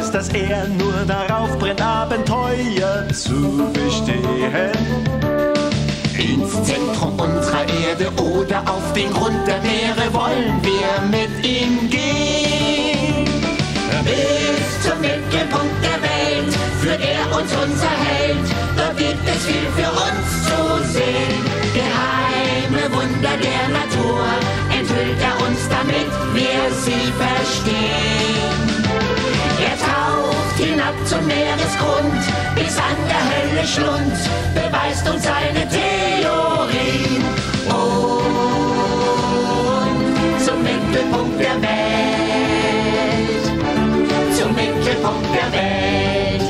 weiß, dass er nur darauf brennt, Abenteuer zu bestehen. Ins Zentrum unserer Erde oder auf den Grund der Meere wollen wir mit ihm gehen. Bis zum Mittelpunkt der Welt führt er uns unser Held. Dort gibt es viel für uns zu sehen. Geheime Wunder der Natur enthüllt er uns, damit wir sie verstehen. Er taucht hinab zum Meeresgrund, bis an der Hölle Schlund, beweist uns seine Theorie. Und zum Mittelpunkt der Welt, zum Mittelpunkt der Welt.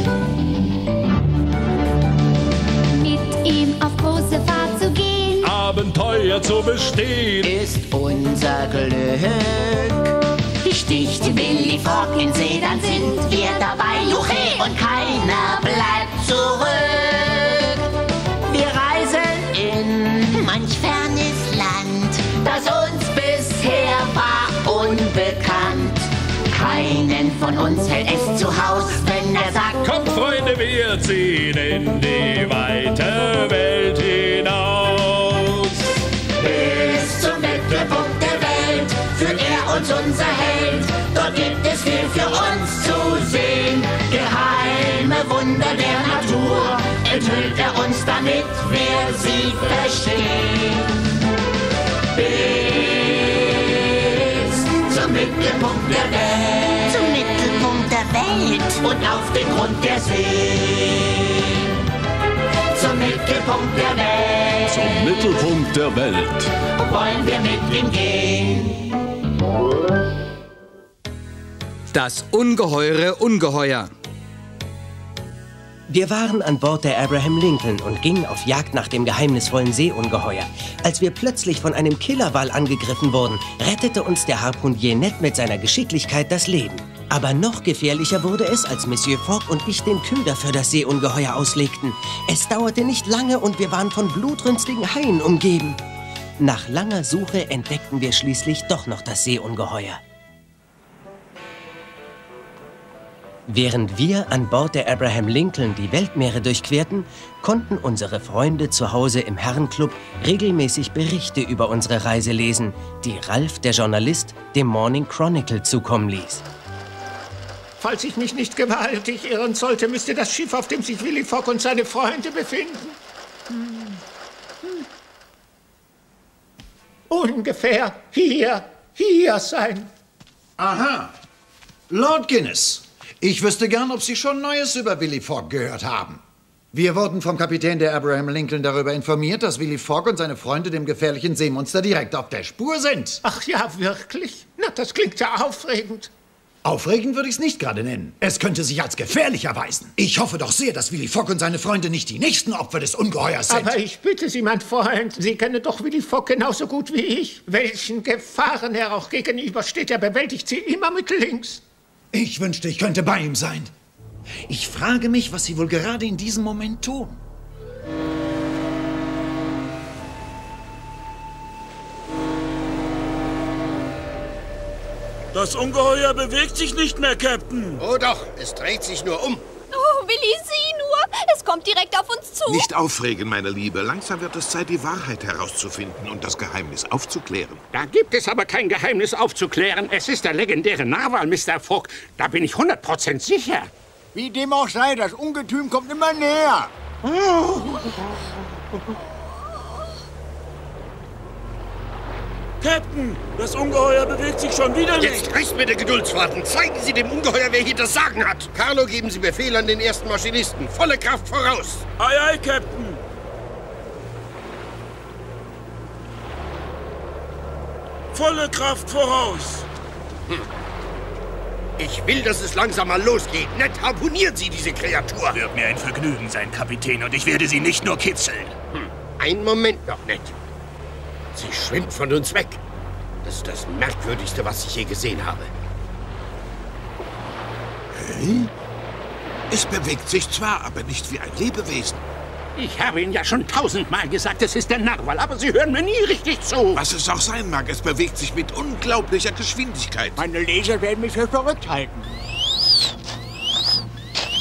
Mit ihm auf große Fahrt zu gehen, Abenteuer zu bestehen, ist unser Glück. Sticht Willy Fogg in See, dann sind wir dabei, juche, und keiner bleibt zurück. Wir reisen in manch fernes Land, das uns bisher war unbekannt. Keinen von uns hält es zu Haus, wenn er sagt: Kommt, Freunde, wir ziehen in die weite Welt hinaus. Bis zum Mittelpunkt der Welt führt er uns unser Held. Dort gibt es viel für uns zu sehen. Geheime Wunder der Natur enthüllt er uns, damit wir sie verstehen. Bis zum Mittelpunkt der Welt. Zum Mittelpunkt der Welt. Und auf den Grund der See. Zum Mittelpunkt der Welt. Zum Mittelpunkt der Welt. Wollen wir mit ihm gehen. Das ungeheure Ungeheuer. Wir waren an Bord der Abraham Lincoln und gingen auf Jagd nach dem geheimnisvollen Seeungeheuer. Als wir plötzlich von einem Killerwal angegriffen wurden, rettete uns der Harpunier Ned mit seiner Geschicklichkeit das Leben. Aber noch gefährlicher wurde es, als Monsieur Fogg und ich den Köder für das Seeungeheuer auslegten. Es dauerte nicht lange und wir waren von blutrünstigen Haien umgeben. Nach langer Suche entdeckten wir schließlich doch noch das Seeungeheuer. Während wir an Bord der Abraham Lincoln die Weltmeere durchquerten, konnten unsere Freunde zu Hause im Herrenclub regelmäßig Berichte über unsere Reise lesen, die Ralph, der Journalist, dem Morning Chronicle zukommen ließ. Falls ich mich nicht gewaltig irren sollte, müsste das Schiff, auf dem sich Willy Fogg und seine Freunde befinden, ungefähr hier sein. Aha. Lord Guinness. Ich wüsste gern, ob Sie schon Neues über Willy Fogg gehört haben. Wir wurden vom Kapitän der Abraham Lincoln darüber informiert, dass Willy Fogg und seine Freunde dem gefährlichen Seemonster direkt auf der Spur sind. Ach ja, wirklich? Na, das klingt ja aufregend. Aufregend würde ich es nicht gerade nennen. Es könnte sich als gefährlich erweisen. Ich hoffe doch sehr, dass Willy Fogg und seine Freunde nicht die nächsten Opfer des Ungeheuers sind. Aber ich bitte Sie, mein Freund, Sie kennen doch Willy Fogg genauso gut wie ich. Welchen Gefahren er auch gegenübersteht, er bewältigt sie immer mit links. Ich wünschte, ich könnte bei ihm sein. Ich frage mich, was Sie wohl gerade in diesem Moment tun. Das Ungeheuer bewegt sich nicht mehr, Captain. Oh doch, es dreht sich nur um. Oh, Willi, sieh nur! Es kommt direkt auf uns zu. Nicht aufregen, meine Liebe. Langsam wird es Zeit, die Wahrheit herauszufinden und das Geheimnis aufzuklären. Da gibt es aber kein Geheimnis aufzuklären. Es ist der legendäre Narwal, Mr. Fogg. Da bin ich 100% sicher. Wie dem auch sei, das Ungetüm kommt immer näher. Captain, das Ungeheuer bewegt sich schon wieder nicht. Jetzt reißt mir der Geduldsfaden. Zeigen Sie dem Ungeheuer, wer hier das Sagen hat. Carlo, geben Sie Befehl an den ersten Maschinisten. Volle Kraft voraus. Ei, ei, Captain. Volle Kraft voraus. Ich will, dass es langsam mal losgeht. Ned, harpunieren Sie diese Kreatur. Wird mir ein Vergnügen sein, Kapitän, und ich werde Sie nicht nur kitzeln. Einen Moment noch, Ned. Sie schwimmt von uns weg. Das ist das Merkwürdigste, was ich je gesehen habe. Hey? Es bewegt sich zwar, aber nicht wie ein Lebewesen. Ich habe Ihnen ja schon 1000-mal gesagt, es ist der Narwal, aber Sie hören mir nie richtig zu. Was es auch sein mag, es bewegt sich mit unglaublicher Geschwindigkeit. Meine Leser werden mich für verrückt halten.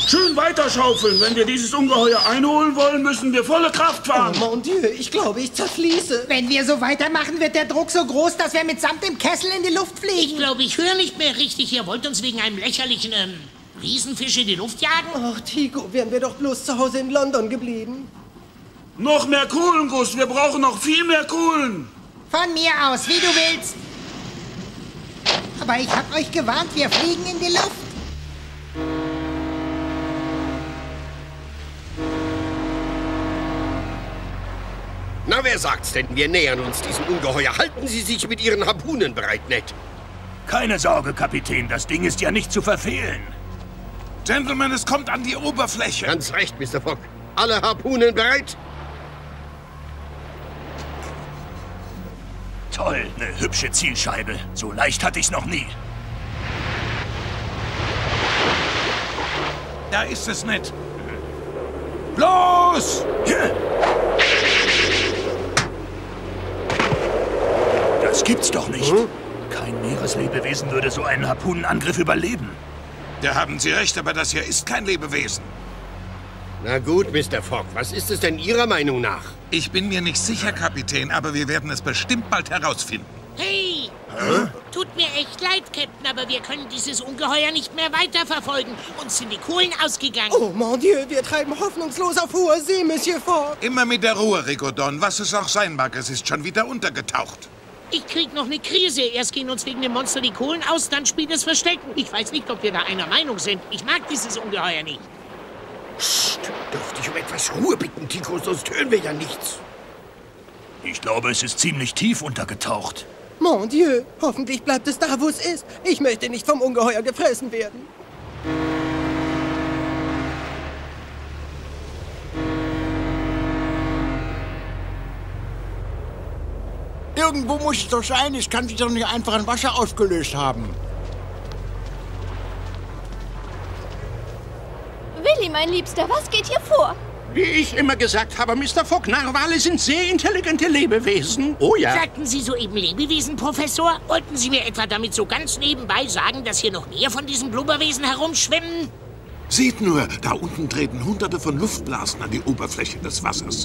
Schön weiterschaufeln. Wenn wir dieses Ungeheuer einholen wollen, müssen wir volle Kraft fahren. Oh mon Dieu, ich glaube, ich zerfließe. Wenn wir so weitermachen, wird der Druck so groß, dass wir mitsamt dem Kessel in die Luft fliegen. Ich glaube, ich höre nicht mehr richtig. Ihr wollt uns wegen einem lächerlichen Riesenfisch in die Luft jagen? Ach, Tico, wären wir doch bloß zu Hause in London geblieben. Noch mehr Kohlen, Gus. Wir brauchen noch viel mehr Kohlen. Von mir aus, wie du willst. Aber ich hab euch gewarnt, wir fliegen in die Luft. Na, wer sagt's denn? Wir nähern uns diesem Ungeheuer. Halten Sie sich mit Ihren Harpunen bereit, Ned. Keine Sorge, Kapitän. Das Ding ist ja nicht zu verfehlen. Gentlemen, es kommt an die Oberfläche. Ganz recht, Mr. Fogg. Alle Harpunen bereit? Toll, eine hübsche Zielscheibe. So leicht hatte ich's noch nie. Da ist es, Ned. Los! Das gibt's doch nicht. Kein Meereslebewesen würde so einen Harpunenangriff überleben. Da haben Sie recht, aber das hier ist kein Lebewesen. Na gut, Mr. Fogg, was ist es denn Ihrer Meinung nach? Ich bin mir nicht sicher, Kapitän, aber wir werden es bestimmt bald herausfinden. Hey! Tut mir echt leid, Captain, aber wir können dieses Ungeheuer nicht mehr weiterverfolgen. Uns sind die Kohlen ausgegangen. Oh mon Dieu, wir treiben hoffnungslos auf hoher See, Monsieur Fogg. Immer mit der Ruhe, Rigodon. Was es auch sein mag, es ist schon wieder untergetaucht. Ich krieg noch eine Krise. Erst gehen uns wegen dem Monster die Kohlen aus, dann spielt es Verstecken. Ich weiß nicht, ob wir da einer Meinung sind. Ich mag dieses Ungeheuer nicht. Psst, dürfte ich um etwas Ruhe bitten, Tico, sonst hören wir ja nichts. Ich glaube, es ist ziemlich tief untergetaucht. Mon Dieu, hoffentlich bleibt es da, wo es ist. Ich möchte nicht vom Ungeheuer gefressen werden. Irgendwo muss es doch sein. Es kann sich doch nicht einfach in Wasser ausgelöst haben. Willi, mein Liebster, was geht hier vor? Wie ich immer gesagt habe, Mr. Fogg, Narwale sind sehr intelligente Lebewesen. Oh ja. Sagten Sie soeben Lebewesen, Professor? Wollten Sie mir etwa damit so ganz nebenbei sagen, dass hier noch mehr von diesen Blubberwesen herumschwimmen? Seht nur, da unten treten Hunderte von Luftblasen an die Oberfläche des Wassers.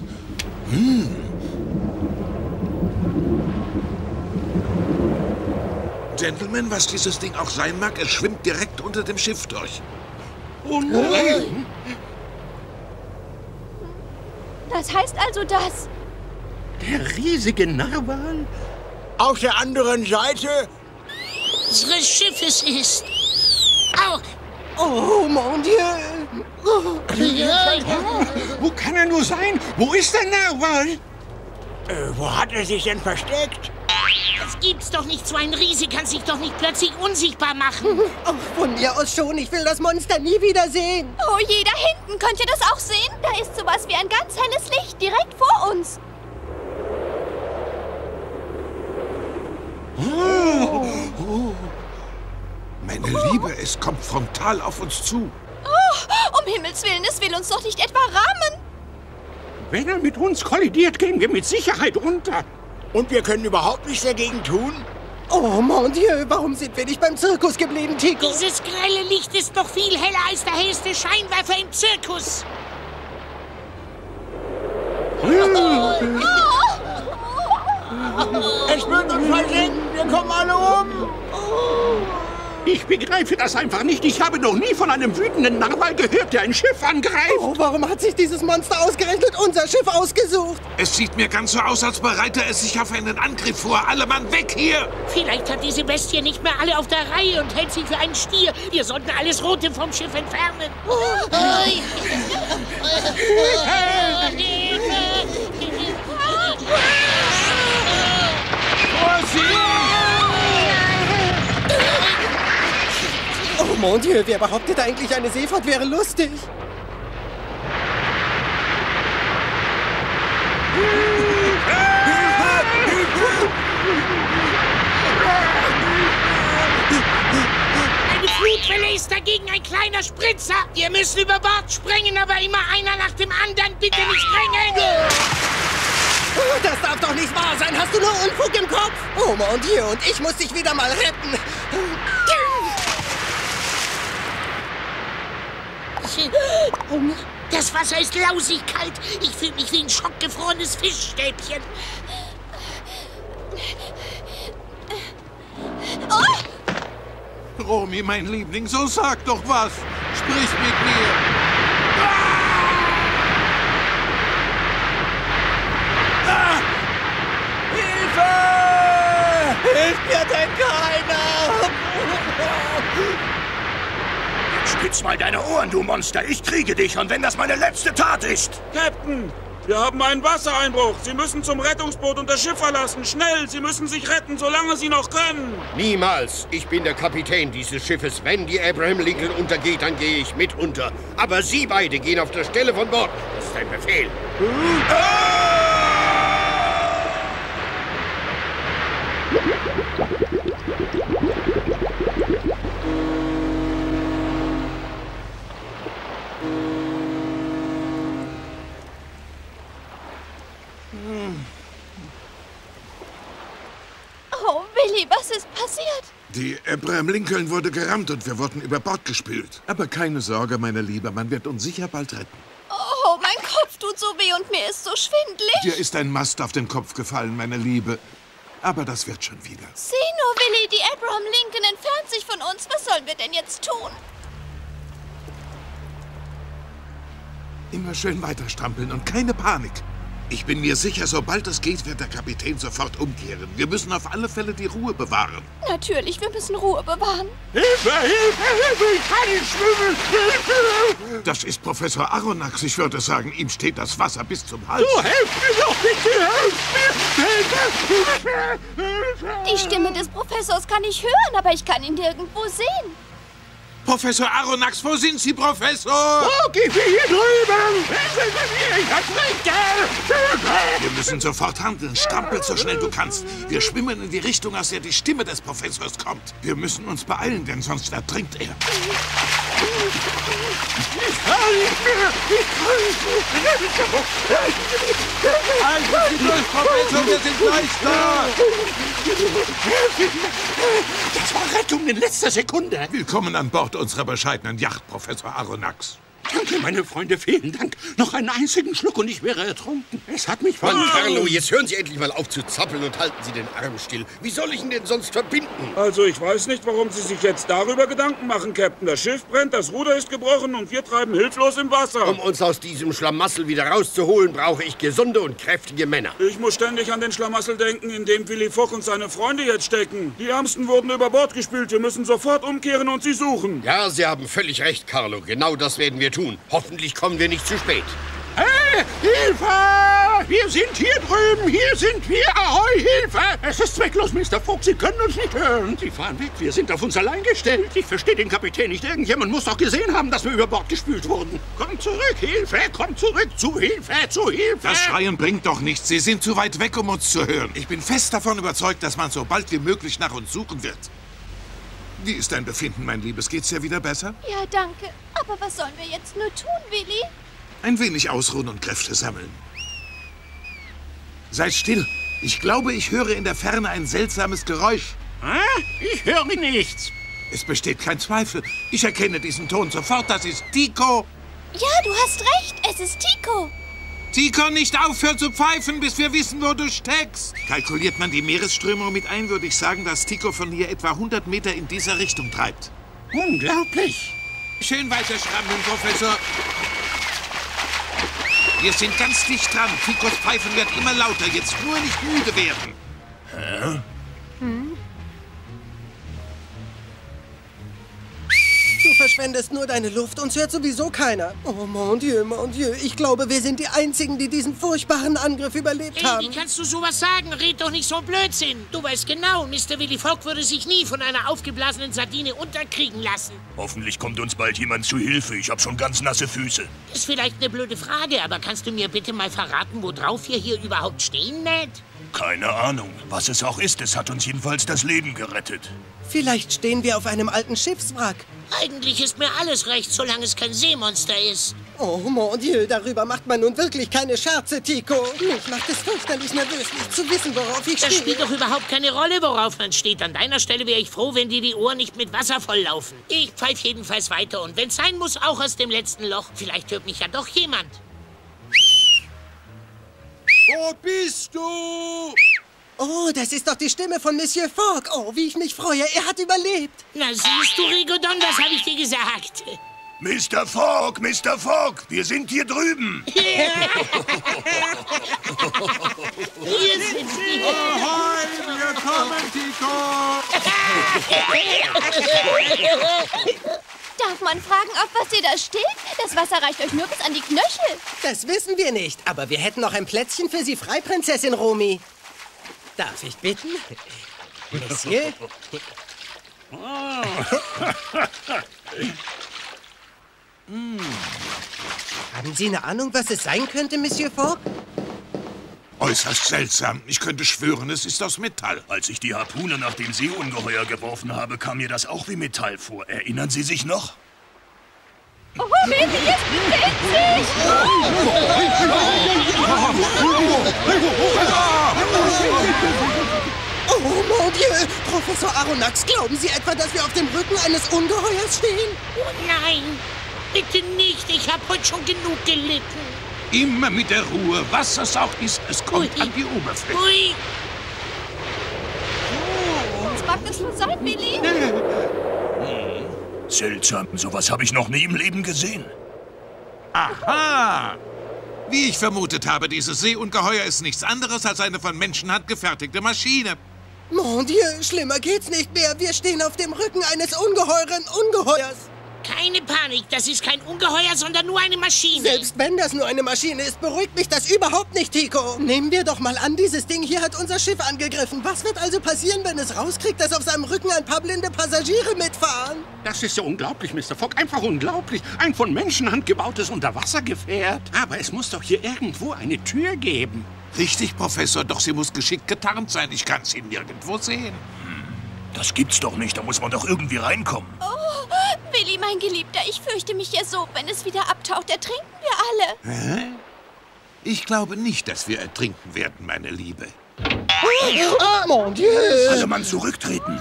Gentlemen, was dieses Ding auch sein mag, es schwimmt direkt unter dem Schiff durch. Oh nein! Das heißt also, dass... Der riesige Narwal? Auf der anderen Seite... Unseres Schiffes ist... Au! Oh, mon Dieu! Wo kann er nur sein? Wo ist der Narwal? Wo hat er sich denn versteckt? Das gibt's doch nicht. So ein Riese kann sich doch nicht plötzlich unsichtbar machen. Ach, von mir aus schon. Ich will das Monster nie wiedersehen. Oh je, da hinten. Könnt ihr das auch sehen? Da ist sowas wie ein ganz helles Licht direkt vor uns. Meine Liebe, es kommt frontal auf uns zu. Oh, um Himmels Willen, es will uns doch nicht etwa rammen. Wenn er mit uns kollidiert, gehen wir mit Sicherheit unter. Und wir können überhaupt nichts dagegen tun? Oh, mon Dieu, warum sind wir nicht beim Zirkus geblieben, Tico? Dieses grelle Licht ist doch viel heller als der hellste Scheinwerfer im Zirkus. Es wird uns versenken, wir kommen alle um. Ich begreife das einfach nicht. Ich habe noch nie von einem wütenden Narwal gehört, der ein Schiff angreift. Oh, warum hat sich dieses Monster ausgerechnet unser Schiff ausgesucht? Es sieht mir ganz so aus, als bereite es sich auf einen Angriff vor. Alle Mann weg hier! Vielleicht hat diese Bestie nicht mehr alle auf der Reihe und hält sich für einen Stier. Wir sollten alles Rote vom Schiff entfernen. Oh mon Dieu, wer behauptet eigentlich, eine Seefahrt wäre lustig? Eine Flutwelle ist dagegen ein kleiner Spritzer. Wir müssen über Bord sprengen, aber immer einer nach dem anderen. Bitte nicht drängeln. Oh, das darf doch nicht wahr sein. Hast du nur Unfug im Kopf? Oh mon Dieu, und ich muss dich wieder mal retten. Das Wasser ist lausig kalt. Ich fühle mich wie ein schockgefrorenes Fischstäbchen. Oh! Romy, mein Liebling, so sag doch was. Sprich mit mir. Hilfe! Hilft mir denn keiner? Jetzt spitz mal deine Ohren, du Monster. Ich kriege dich, und wenn das meine letzte Tat ist. Captain, wir haben einen Wassereinbruch. Sie müssen zum Rettungsboot und das Schiff verlassen. Schnell, Sie müssen sich retten, solange Sie noch können. Niemals. Ich bin der Kapitän dieses Schiffes. Wenn die Abraham Lincoln untergeht, dann gehe ich mit unter. Aber Sie beide gehen auf der Stelle von Bord. Das ist ein Befehl. Oh, Willi, was ist passiert? Die Abraham Lincoln wurde gerammt und wir wurden über Bord gespült. Aber keine Sorge, meine Liebe, man wird uns sicher bald retten. Oh, mein Kopf tut so weh und mir ist so schwindelig. Dir ist ein Mast auf den Kopf gefallen, meine Liebe. Aber das wird schon wieder. Sieh nur, Willi, die Abraham Lincoln entfernt sich von uns. Was sollen wir denn jetzt tun? Immer schön weiterstrampeln und keine Panik. Ich bin mir sicher, sobald es geht, wird der Kapitän sofort umkehren. Wir müssen auf alle Fälle die Ruhe bewahren. Natürlich, wir müssen Ruhe bewahren. Hilfe, Hilfe, Hilfe, ich kann nicht schwimmen. Hilfe! Das ist Professor Aronnax. Ich würde sagen, ihm steht das Wasser bis zum Hals. Du, helft mir doch bitte, helft mir! Die Stimme des Professors kann ich hören, aber ich kann ihn nirgendwo sehen. Professor Aronnax, wo sind Sie, Professor? Oh, gib mir hier drüben! Ich ertrinke! Wir müssen sofort handeln. Strampel so schnell du kannst. Wir schwimmen in die Richtung, aus der die Stimme des Professors kommt. Wir müssen uns beeilen, denn sonst ertrinkt er. Ich kann nicht mehr! Ich kann nicht mehr! Halten Sie durch, Professor, wir sind gleich da! Das war Rettung in letzter Sekunde! Willkommen an Bord unserer bescheidenen Yacht, Professor Aronnax. Danke, meine Freunde, vielen Dank. Noch einen einzigen Schluck und ich wäre ertrunken. Es hat mich Mann, Carlo, jetzt hören Sie endlich mal auf zu zappeln und halten Sie den Arm still. Wie soll ich ihn denn sonst verbinden? Also, ich weiß nicht, warum Sie sich jetzt darüber Gedanken machen, Captain. Das Schiff brennt, das Ruder ist gebrochen und wir treiben hilflos im Wasser. Um uns aus diesem Schlamassel wieder rauszuholen, brauche ich gesunde und kräftige Männer. Ich muss ständig an den Schlamassel denken, in dem Willi Fogg und seine Freunde jetzt stecken. Die Ärmsten wurden über Bord gespült. Wir müssen sofort umkehren und sie suchen. Ja, Sie haben völlig recht, Carlo. Genau das werden wir tun. Hoffentlich kommen wir nicht zu spät. Hey, Hilfe! Wir sind hier drüben, hier sind wir, ahoi, Hilfe! Es ist zwecklos, Mr. Fogg, Sie können uns nicht hören. Sie fahren weg, wir sind auf uns allein gestellt. Ich verstehe den Kapitän nicht, irgendjemand muss doch gesehen haben, dass wir über Bord gespült wurden. Kommt zurück, Hilfe, kommt zurück, zu Hilfe, zu Hilfe! Das Schreien bringt doch nichts, Sie sind zu weit weg, um uns zu hören. Ich bin fest davon überzeugt, dass man so bald wie möglich nach uns suchen wird. Wie ist dein Befinden, mein Liebes? Geht's dir wieder besser? Ja, danke. Aber was sollen wir jetzt nur tun, Willi? Ein wenig ausruhen und Kräfte sammeln. Seid still. Ich glaube, ich höre in der Ferne ein seltsames Geräusch. Ich höre nichts. Es besteht kein Zweifel. Ich erkenne diesen Ton sofort. Das ist Tico. Ja, du hast recht. Es ist Tico. Tico, nicht aufhören zu pfeifen, bis wir wissen, wo du steckst. Kalkuliert man die Meeresströmung mit ein, würde ich sagen, dass Tico von hier etwa 100 Meter in dieser Richtung treibt. Unglaublich. Schön weiter strampeln, Professor. Wir sind ganz dicht dran. Ticos Pfeifen wird immer lauter. Jetzt nur nicht müde werden. Hä? Du verschwendest nur deine Luft, uns hört sowieso keiner. Oh, mon Dieu, mon Dieu. Ich glaube, wir sind die Einzigen, die diesen furchtbaren Angriff überlebt haben. Wie kannst du sowas sagen? Red doch nicht so Blödsinn. Du weißt genau, Mr. Willi Fogg würde sich nie von einer aufgeblasenen Sardine unterkriegen lassen. Hoffentlich kommt uns bald jemand zu Hilfe. Ich habe schon ganz nasse Füße. Ist vielleicht eine blöde Frage, aber kannst du mir bitte mal verraten, worauf wir hier überhaupt stehen, Ned? Keine Ahnung. Was es auch ist, es hat uns jedenfalls das Leben gerettet. Vielleicht stehen wir auf einem alten Schiffswrack. Eigentlich ist mir alles recht, solange es kein Seemonster ist. Oh, mon Dieu, darüber macht man nun wirklich keine Scherze, Tico. Mich macht es fürchterlich nervös, nicht zu wissen, worauf ich stehe. Das spielt doch überhaupt keine Rolle, worauf man steht. An deiner Stelle wäre ich froh, wenn dir die Ohren nicht mit Wasser volllaufen. Ich pfeife jedenfalls weiter und wenn es sein muss, auch aus dem letzten Loch. Vielleicht hört mich ja doch jemand. Wo bist du? Oh, das ist doch die Stimme von Monsieur Fogg. Oh, wie ich mich freue, er hat überlebt. Na siehst du, Rigodon, das habe ich dir gesagt. Mr. Fogg, wir sind hier drüben. Hier sind wir. Ahoi, wir kommen, Tico. Darf man fragen, auf was ihr da steht? Das Wasser reicht euch nur bis an die Knöchel. Das wissen wir nicht, aber wir hätten noch ein Plätzchen für Sie frei, Prinzessin Romy. Darf ich bitten? Monsieur? Haben Sie eine Ahnung, was es sein könnte, Monsieur Fogg? Äußerst seltsam. Ich könnte schwören, es ist aus Metall. Als ich die Harpune nach dem Seeungeheuer geworfen habe, kam mir das auch wie Metall vor. Erinnern Sie sich noch? Oh, Baby, es bewegt Oh, mon Dieu! Professor Aronnax, glauben Sie etwa, dass wir auf dem Rücken eines Ungeheuers stehen? Oh nein, bitte nicht. Ich habe heute schon genug gelitten. Immer mit der Ruhe. Was es auch ist, es kommt an die Oberfläche. Ui. Was mag das wohl sein, Billy? Seltsam, sowas habe ich noch nie im Leben gesehen. Aha! Wie ich vermutet habe, dieses Seeungeheuer ist nichts anderes als eine von Menschenhand gefertigte Maschine. Mon Dieu, schlimmer geht's nicht mehr. Wir stehen auf dem Rücken eines ungeheuren Ungeheuers. Keine Panik, das ist kein Ungeheuer, sondern nur eine Maschine. Selbst wenn das nur eine Maschine ist, beruhigt mich das überhaupt nicht, Tico. Nehmen wir doch mal an, dieses Ding hier hat unser Schiff angegriffen. Was wird also passieren, wenn es rauskriegt, dass auf seinem Rücken ein paar blinde Passagiere mitfahren? Das ist ja unglaublich, Mr. Fogg. Einfach unglaublich. Ein von Menschenhand gebautes Unterwassergefährt. Aber es muss doch hier irgendwo eine Tür geben. Richtig, Professor, doch sie muss geschickt getarnt sein. Ich kann sie nirgendwo sehen. Das gibt's doch nicht, da muss man doch irgendwie reinkommen. Oh, Billy, mein Geliebter, ich fürchte mich ja so, wenn es wieder abtaucht, ertrinken wir alle. Hä? Ich glaube nicht, dass wir ertrinken werden, meine Liebe. Oh, mon Dieu! Alle Mann zurücktreten.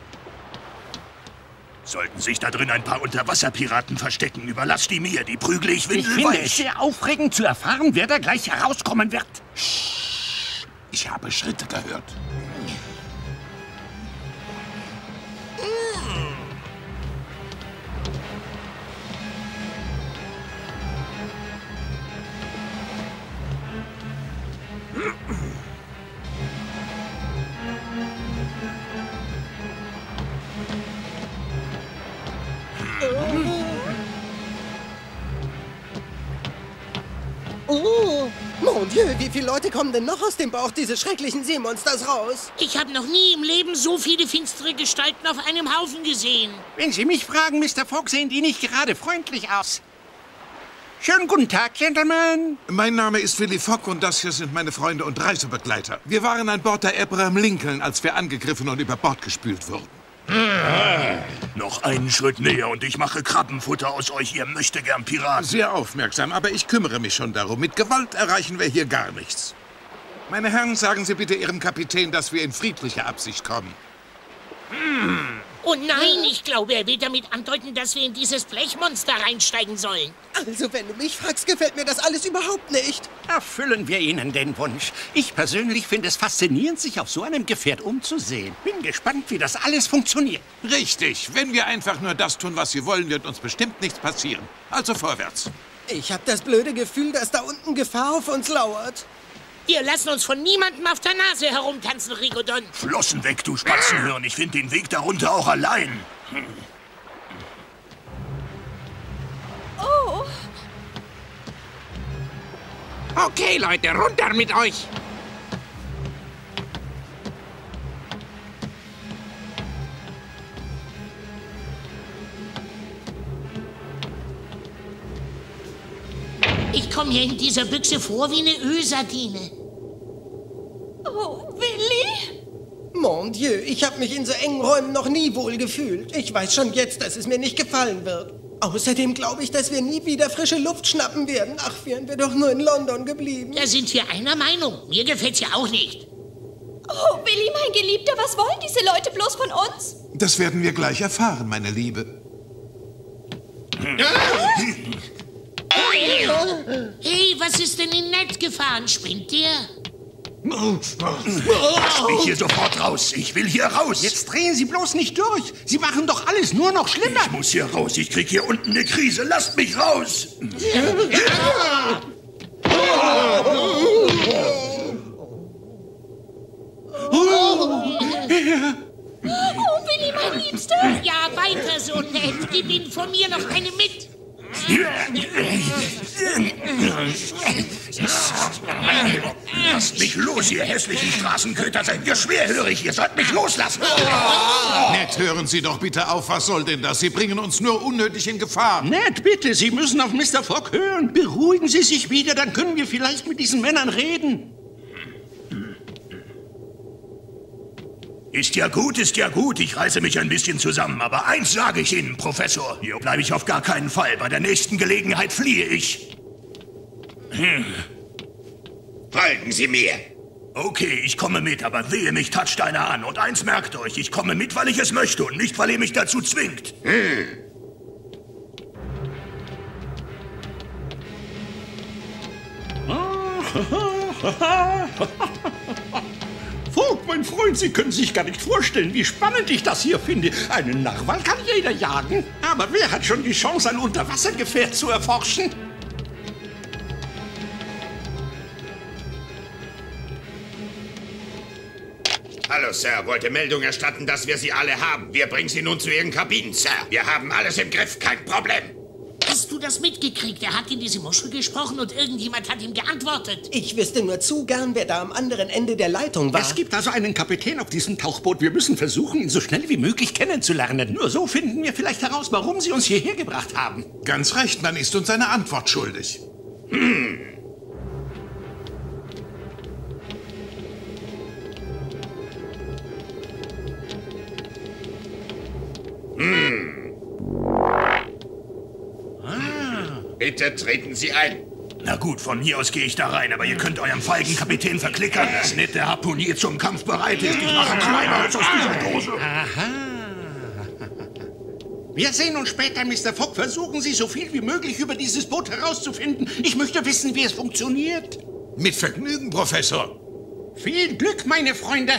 Sollten sich da drin ein paar Unterwasserpiraten verstecken, überlass die mir, die prügle ich windelweich. Ich finde es sehr aufregend zu erfahren, wer da gleich herauskommen wird. Ich habe Schritte gehört. Oh, mon Dieu, wie viele Leute kommen denn noch aus dem Bauch dieses schrecklichen Seemonsters raus? Ich habe noch nie im Leben so viele finstere Gestalten auf einem Haufen gesehen. Wenn Sie mich fragen, Mr. Fogg, sehen die nicht gerade freundlich aus. Schönen guten Tag, Gentlemen. Mein Name ist Willy Fogg und das hier sind meine Freunde und Reisebegleiter. Wir waren an Bord der Abraham Lincoln, als wir angegriffen und über Bord gespült wurden. Noch einen Schritt näher und ich mache Krabbenfutter aus euch, ihr möchtegern Piraten. Sehr aufmerksam, aber ich kümmere mich schon darum. Mit Gewalt erreichen wir hier gar nichts. Meine Herren, sagen Sie bitte Ihrem Kapitän, dass wir in friedlicher Absicht kommen. Oh nein, ich glaube, er will damit andeuten, dass wir in dieses Blechmonster reinsteigen sollen. Also, wenn du mich fragst, gefällt mir das alles überhaupt nicht. Erfüllen wir Ihnen den Wunsch. Ich persönlich finde es faszinierend, sich auf so einem Gefährt umzusehen. Bin gespannt, wie das alles funktioniert. Richtig. Wenn wir einfach nur das tun, was Sie wollen, wird uns bestimmt nichts passieren. Also vorwärts. Ich habe das blöde Gefühl, dass da unten Gefahr auf uns lauert. Wir lassen uns von niemandem auf der Nase herumtanzen, Rigodon. Flossen weg, du Spatzenhirn. Ich finde den Weg darunter auch allein. Oh. Okay, Leute, runter mit euch. Ich komme hier in dieser Büchse vor wie eine Ölsardine. Oh, Mon Dieu, ich habe mich in so engen Räumen noch nie wohl gefühlt. Ich weiß schon jetzt, dass es mir nicht gefallen wird. Außerdem glaube ich, dass wir nie wieder frische Luft schnappen werden. Ach, wären wir doch nur in London geblieben. Da sind wir einer Meinung. Mir gefällt's ja auch nicht. Oh, Billy, mein Geliebter, was wollen diese Leute bloß von uns? Das werden wir gleich erfahren, meine Liebe. Hey, was ist denn in Ned gefahren? Spinnt der? Lass mich hier sofort raus. Ich will hier raus. Jetzt drehen Sie bloß nicht durch. Sie machen doch alles nur noch schlimmer. Ich muss hier raus. Ich krieg hier unten eine Krise. Lasst mich raus. Oh, Billy, mein Liebster. Ja, weiter so, Ned. Gib ihnen von mir noch eine mit. Lasst mich los, ihr hässlichen Straßenköter. Seid ihr schwerhörig. Ihr sollt mich loslassen. Ned, hören Sie doch bitte auf. Was soll denn das? Sie bringen uns nur unnötig in Gefahr. Ned, bitte, Sie müssen auf Mr. Fogg hören. Beruhigen Sie sich wieder, dann können wir vielleicht mit diesen Männern reden. Ist ja gut, ich reiße mich ein bisschen zusammen. Aber eins sage ich Ihnen, Professor. Hier bleibe ich auf gar keinen Fall. Bei der nächsten Gelegenheit fliehe ich. Folgen Sie mir. Okay, ich komme mit, aber wehe, mich toucht einer an. Und eins merkt euch, ich komme mit, weil ich es möchte und nicht, weil ihr mich dazu zwingt. Fogg, mein Freund, Sie können sich gar nicht vorstellen, wie spannend ich das hier finde. Einen Narwal kann jeder jagen. Aber wer hat schon die Chance, ein Unterwassergefährt zu erforschen? Hallo, Sir. Wollte Meldung erstatten, dass wir Sie alle haben. Wir bringen Sie nun zu Ihren Kabinen, Sir. Wir haben alles im Griff, kein Problem. Hast du das mitgekriegt? Er hat in diese Muschel gesprochen und irgendjemand hat ihm geantwortet. Ich wüsste nur zu gern, wer da am anderen Ende der Leitung war. Es gibt also einen Kapitän auf diesem Tauchboot. Wir müssen versuchen, ihn so schnell wie möglich kennenzulernen. Nur so finden wir vielleicht heraus, warum Sie uns hierher gebracht haben. Ganz recht, man ist uns eine Antwort schuldig. Bitte treten Sie ein. Na gut, von mir aus gehe ich da rein, aber ihr könnt eurem feigen Kapitän verklickern, dass Ned der Harpunier zum Kampf bereit ist. Ich mache kleiner als aus dieser Dose. Aha. Wir sehen uns später, Mr. Fogg. Versuchen Sie, so viel wie möglich über dieses Boot herauszufinden. Ich möchte wissen, wie es funktioniert. Mit Vergnügen, Professor. Viel Glück, meine Freunde.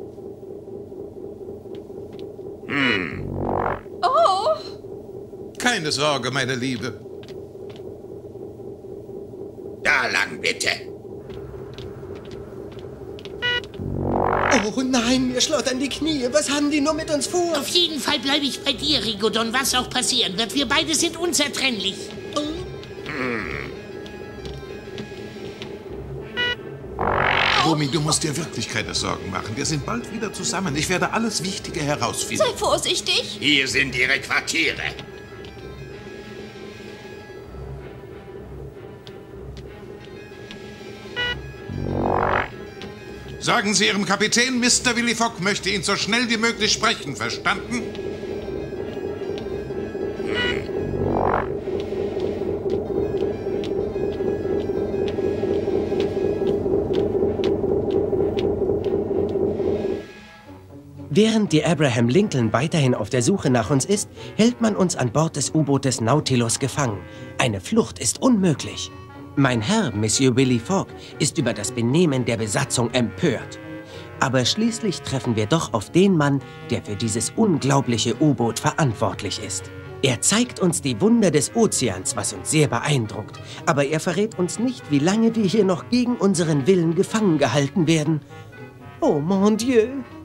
Oh. Keine Sorge, meine Liebe. Da lang, bitte. Oh nein, mir schlottern die Knie. Was haben die nur mit uns vor? Auf jeden Fall bleibe ich bei dir, Rigodon, was auch passieren wird. Wir beide sind unzertrennlich. Romy, du musst dir wirklich keine Sorgen machen. Wir sind bald wieder zusammen. Ich werde alles Wichtige herausfinden. Sei vorsichtig. Hier sind Ihre Quartiere. Sagen Sie Ihrem Kapitän, Mr. Willy Fogg möchte ihn so schnell wie möglich sprechen. Verstanden? Während die Abraham Lincoln weiterhin auf der Suche nach uns ist, hält man uns an Bord des U-Bootes Nautilus gefangen. Eine Flucht ist unmöglich. Mein Herr, Monsieur Willy Fogg, ist über das Benehmen der Besatzung empört. Aber schließlich treffen wir doch auf den Mann, der für dieses unglaubliche U-Boot verantwortlich ist. Er zeigt uns die Wunder des Ozeans, was uns sehr beeindruckt. Aber er verrät uns nicht, wie lange wir hier noch gegen unseren Willen gefangen gehalten werden. Oh mon Dieu!